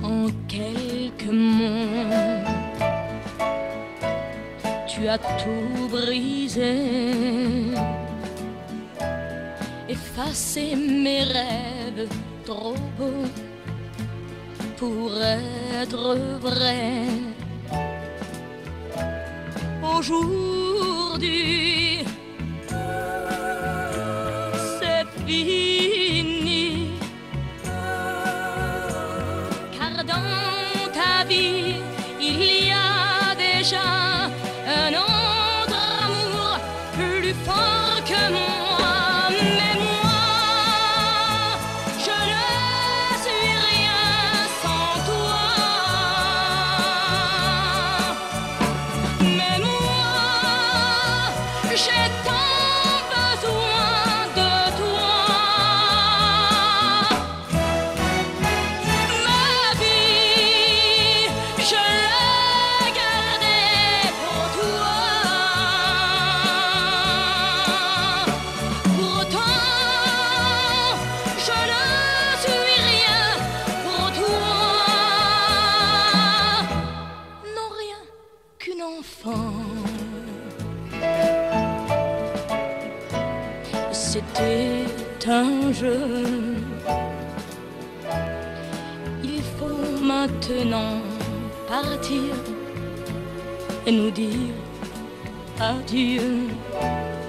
En quelques mots, tu as tout brisé, effacé mes rêves trop beaux pour être vrais. Aujourd'hui, c'est fini, car dans ta vie, il y a déjà un autre amour plus fort que moi. Mais moi, je ne suis rien sans toi. Mais moi, j'ai tant besoin de toi. Ma vie, je l'ai gardée pour toi. Pourtant, je ne suis rien pour toi. Non, rien qu'une enfant. C'était un jeu. Il faut maintenant partir et nous dire adieu.